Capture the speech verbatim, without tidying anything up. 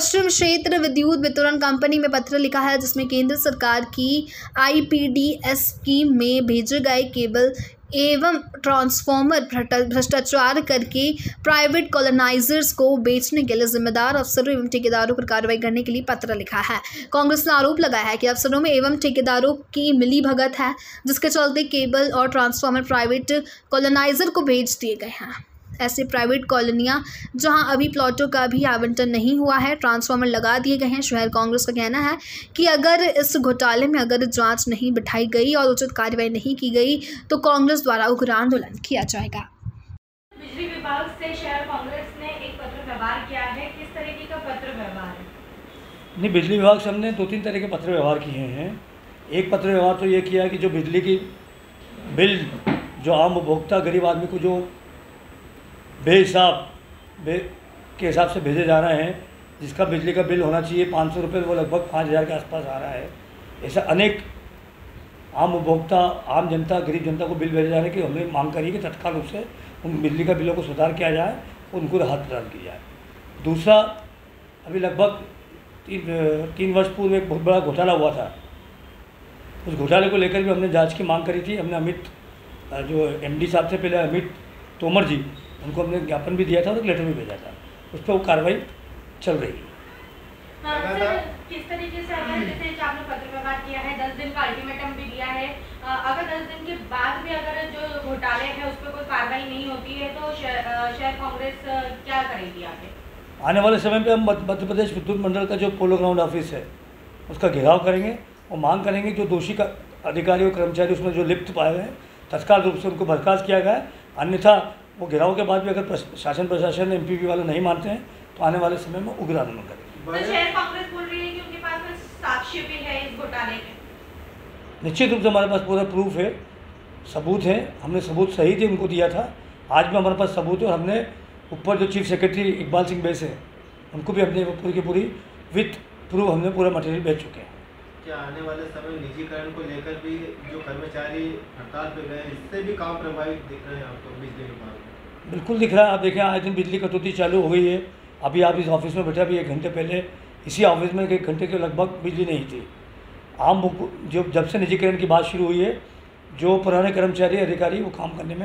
पश्चिम क्षेत्र विद्युत वितरण कंपनी में पत्र लिखा है, जिसमें केंद्र सरकार की I P D S scheme में भेजे गए केबल एवं ट्रांसफार्मर भ्रष्टाचार करके प्राइवेट कॉलोनाइजर्स को बेचने के लिए जिम्मेदार अफसरों एवं ठेकेदारों पर कार्रवाई करने के लिए पत्र लिखा है। कांग्रेस ने आरोप लगाया है कि अफसरों में एवं ठेकेदारों की मिली भगत है, जिसके चलते केबल और ट्रांसफार्मर प्राइवेट कॉलोनाइजर को भेज दिए गए हैं। ऐसे प्राइवेट कॉलोनियां जहां अभी प्लॉटों का भी आवंटन नहीं हुआ है, ट्रांसफार्मर लगा दिए गए हैं। शहर कांग्रेस का कहना है कि अगर इस घोटाले में अगर जांच नहीं बिठाई गई और उचित कार्रवाई नहीं की गई तो कांग्रेस द्वारा उग्र आंदोलन किया जाएगा। बिजली विभाग से शहर कांग्रेस ने एक पत्र व्यवहार किया है, किस तरीके का पत्र व्यवहार है? नहीं, बिजली विभाग से हमने दो तीन तरह के पत्र व्यवहार किए हैं। एक पत्र व्यवहार तो ये किया कि जो बिजली की बिल जो आम उपभोक्ता गरीब आदमी को जो बेहिसाब बे के हिसाब से भेजे जा रहे हैं, जिसका बिजली का बिल होना चाहिए पाँच सौ रुपये, वो लगभग पाँच हज़ार के आसपास आ रहा है। ऐसा अनेक आम उपभोक्ता, आम जनता, गरीब जनता को बिल भेजे जाने की हमने मांग करी कि तत्काल रूप से उन बिजली का बिलों को सुधार किया जाए, उनको राहत प्रदान की जाए। दूसरा, अभी लगभग तीन तीन वर्ष पूर्व एक बहुत बड़ा घोटाला हुआ था। उस घोटाले को लेकर भी हमने जाँच की मांग करी थी। हमने अमित जो एम डी साहब से पहले अमित तोमर जी, उनको हमने ज्ञापन भी दिया था और एक लेटर भी भेजा था। उस पर वो कार्रवाई चल रही है। किस तरीके से अगर जैसे आपने पत्र व्यवहार किया है, दस दिन का अल्टीमेटम भी दिया है, अगर दस दिन के बाद भी अगर जो घोटाले है उस पर कोई कार्रवाई नहीं होती है तो शहर कांग्रेस क्या करेगी आगे? आने वाले समय पे हम मध्य प्रदेश विद्युत मंडल का जो पोलो ग्राउंड ऑफिस है उसका घेराव करेंगे और मांग करेंगे जो दोषी का अधिकारी और कर्मचारी उसमें जो लिप्त पाए गए हैं तत्काल रूप से उनको बर्खास्त किया गया है। अन्यथा वो घेराव के बाद भी अगर शासन प्रशासन एम पी पी वाले नहीं मानते हैं तो आने वाले समय में उग्र आंदोलन करेंगे। तो शहर कांग्रेस बोल रही है कि उनके पास में साक्ष्य भी है इस घोटाले में। निश्चित रूप से हमारे पास पूरा प्रूफ है, सबूत है। हमने सबूत सही थे उनको दिया था, आज भी हमारे पास सबूत है। और हमने ऊपर जो चीफ सेक्रेटरी इकबाल सिंह बैस है उनको भी हमने पूरी की पूरी विथ प्रूफ हमने पूरा मटेरियल भेज चुके हैं। क्या आने वाले समय निजीकरण को लेकर भी जो कर्मचारी हड़ताल पे गए इससे भी काम प्रभावित दिख रहे हैं आपको बिजली विभाग में? बिल्कुल दिख रहा है। आप देखें आज दिन बिजली कटौती चालू हो गई है। अभी आप इस ऑफिस में बैठे, अभी एक घंटे पहले इसी ऑफिस में एक घंटे के लगभग बिजली नहीं थी। आम जो जब से निजीकरण की बात शुरू हुई है, जो पुराने कर्मचारी अधिकारी वो काम करने में